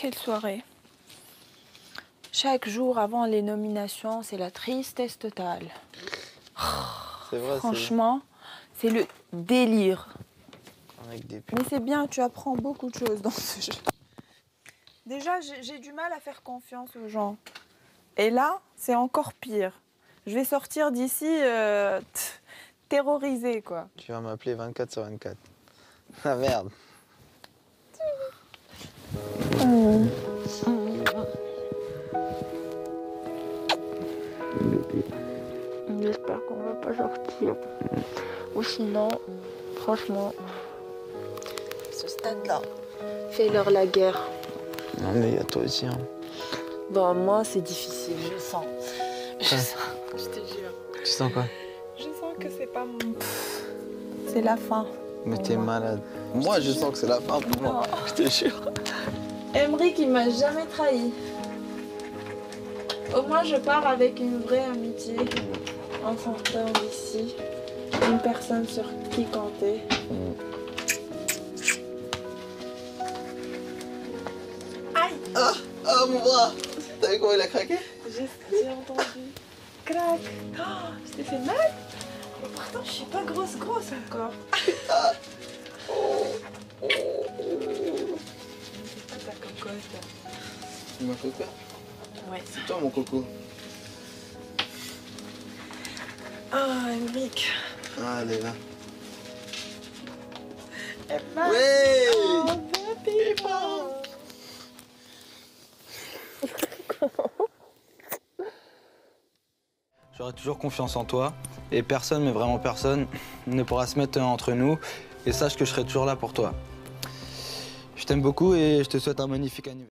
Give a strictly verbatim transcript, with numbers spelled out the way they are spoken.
Quelle soirée. Chaque jour avant les nominations, c'est la tristesse totale. C'est vrai, franchement, c'est le délire. Avec des... Mais c'est bien, tu apprends beaucoup de choses dans ce jeu. Déjà, j'ai du mal à faire confiance aux gens. Et là, c'est encore pire. Je vais sortir d'ici euh, terrorisée, quoi. Tu vas m'appeler vingt-quatre sur vingt-quatre. Ah merde. Mmh. J'espère qu'on va pas sortir. Ou sinon, franchement, ce stade-là, fais-leur la guerre. Non mais il y a toi aussi. Hein. Bon, moi, c'est difficile, je sens. Je Ouais. sens, je te jure. Tu sens quoi? Je sens que c'est pas mon... C'est la fin. Mais t'es malade. Moi, je sens que c'est la fin pour moi. Non. Je te jure. Emric, il m'a jamais trahi. Au moins, je pars avec une vraie amitié en sortant d'ici. Une personne sur qui compter. Aïe! Ah, ah mon bras. T'as vu comment il a craqué? J'ai entendu. Crac! Oh, je t'ai fait mal? Et pourtant, je suis pas grosse grosse encore. Ah. Oh. Oh. C'est pas ta cocotte. Ma coco? Ouais. C'est toi mon coco. Ah, Emric. Ah, elle est là. Emma. Ouais. Oh, baby. J'aurai toujours confiance en toi et personne, mais vraiment personne, ne pourra se mettre entre nous et sache que je serai toujours là pour toi. Je t'aime beaucoup et je te souhaite un magnifique anniversaire.